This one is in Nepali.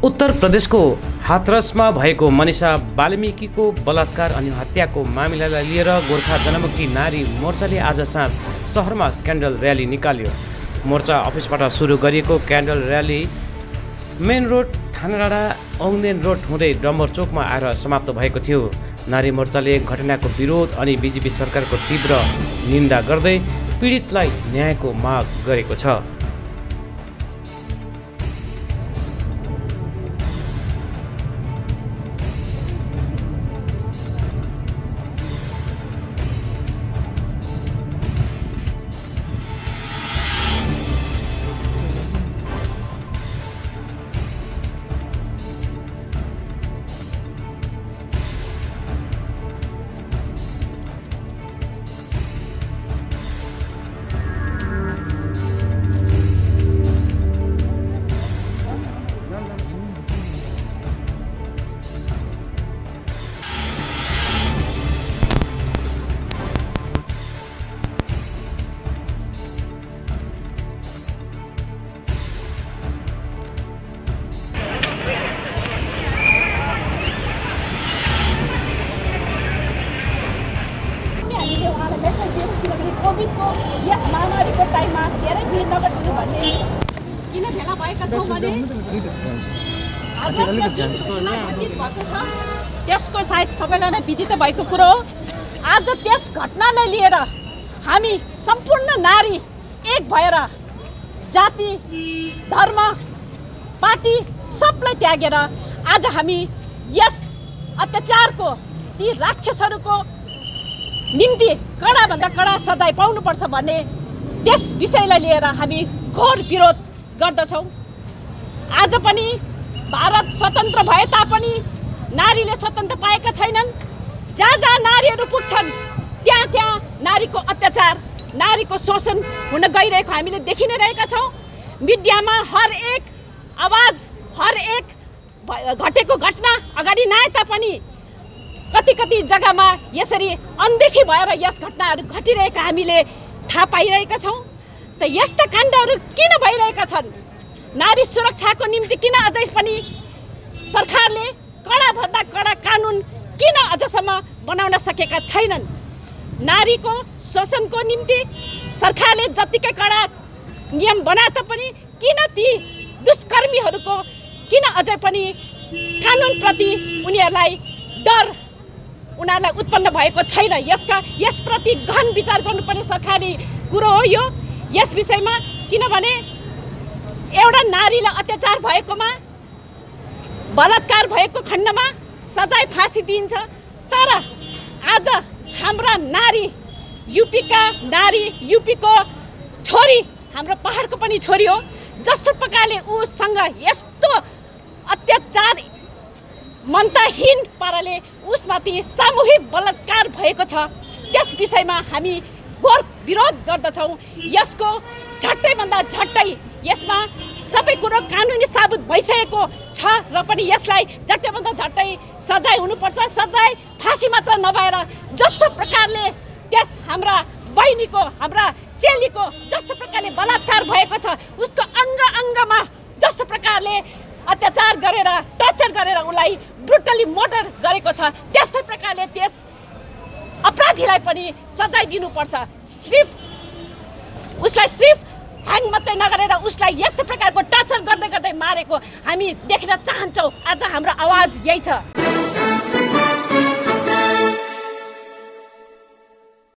उत्तर प्रदेशको हाथरसमा भएको मनिषा वाल्मीकिको बलात्कार अनि हत्याको मामिलालाई लिएर गोर्खा जनमुक्ति नारी मोर्चाले आज साँझ शहरमा क्यान्डल र्याली निकाल्यो। मोर्चा अफिसबाट सुरु गरिएको candle rally main road Thanadanda Aungden road हुँदै डम्बर चोकमा आएर समाप्त भएको थियो। नारी मोर्चाले घटनाको विरोध अनि बीजेपी सरकारको तीव्र निन्दा गर्दै पीडितलाई न्यायको माग गरेको छ। कोभिडको यस महामारीको टाइममा धेरै भिड नगर्नु भन्ने किन भेला भएका छौँ भने भएको छ त्यसको सायद सबैलाई नै विदित भएको कुरो हो। आज त्यस घटनालाई लिएर हामी सम्पूर्ण नारी एक भएर जाति धर्म पार्टी सबलाई त्यागेर आज हामी यस अत्याचारको ती राक्षसहरूको निम्ति कडाभन्दा कडा सजाय पाउनुपर्छ भन्ने त्यस विषयलाई लिएर हामी घोर विरोध गर्दछौँ। आज पनि भारत स्वतन्त्र भए तापनि नारीले स्वतन्त्र पाएका छैनन्। जहाँ जहाँ नारीहरू पुग्छन् त्यहाँ त्यहाँ नारीको अत्याचार नारीको शोषण हुन गइरहेको हामीले देखि नै रहेका छौँ। मिडियामा हर एक आवाज हर एक घटेको घटना अगाडि नआए तापनि कति जग्गामा यसरी अनदेखि भएर यस घटनाहरू घटिरहेका हामीले थाहा पाइरहेका छौँ। त यस्ता काण्डहरू किन भइरहेका छन्? नारी सुरक्षाको निम्ति किन अझै पनि सरकारले कडाभन्दा कडा कानुन किन अझसम्म बनाउन सकेका छैनन्? नारीको शोषणको निम्ति सरकारले जतिकै कडा नियम बनाए तापनि किन ती दुष्कर्मीहरूको किन अझै पनि कानुनप्रति उनीहरूलाई डर उनीहरूलाई उत्पन्न भएको छैन? यसप्रति गहन विचार गर्नुपर्ने सरकारी कुरो हो यो। यस विषयमा किनभने एउटा नारीलाई अत्याचार भएकोमा बलात्कार भएको खण्डमा सजाय फाँसी दिइन्छ। तर आज हाम्रा नारी युपीका नारी युपीको छोरी हाम्रो पहाडको पनि छोरी हो जस्तो प्रकारले उसँग यस्तो अत्याचार ममताहीन पाराले उसमाथि सामूहिक बलात्कार भएको छ। त्यस विषयमा हामी घोर विरोध गर्दछौँ। यसको झट्टैभन्दा झट्टै यसमा सबै कुरो कानुनी साबित भइसकेको छ र पनि यसलाई झट्टैभन्दा झट्टै सजाय हुनुपर्छ। सजाय फाँसी मात्र नभएर जस्तो प्रकारले त्यस हाम्रा बहिनीको हाम्रा चेलीको जस्तो प्रकारले बलात्कार भएको छ उसको अङ्ग अङ्गमा जस्तो प्रकारले अत्याचार गरेर टर्चर गरेर उसलाई ब्रुटली मर्डर गरेको छ त्यस्तै प्रकारले त्यस अपराधीलाई पनि सजाय दिनुपर्छ। उसलाई सिर्फ ह्याङ मात्रै नगरेर उसलाई यस्तो प्रकारको टर्चर गर्दै गर्दै मारेको हामी देख्न चाहन्छौँ। आज हाम्रो आवाज यही छ।